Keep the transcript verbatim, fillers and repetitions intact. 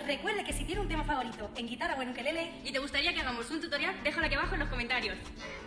Recuerde que si tiene un tema favorito en guitarra o en ukelele y te gustaría que hagamos un tutorial, déjalo aquí abajo en los comentarios.